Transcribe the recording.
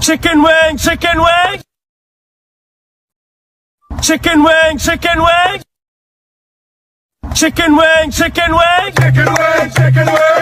Chicken wing, chicken wing. Chicken wing, chicken wing. Chicken wing, chicken wing. Chicken wing, chicken wing.